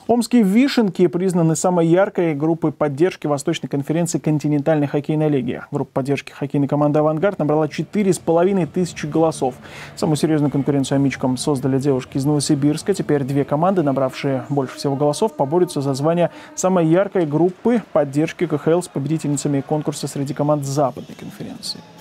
Омские «Вишенки» признаны самой яркой группой поддержки Восточной конференции континентальной хоккейной лиги. Группа поддержки хоккейной команды «Авангард» набрала 4500 голосов. Самую серьезную конкуренцию амичкам создали девушки из Новосибирска. Теперь две команды, набравшие больше всего голосов, поборются за звание самой яркой группы поддержки КХЛ с победительницами конкурса среди команд Западной конференции.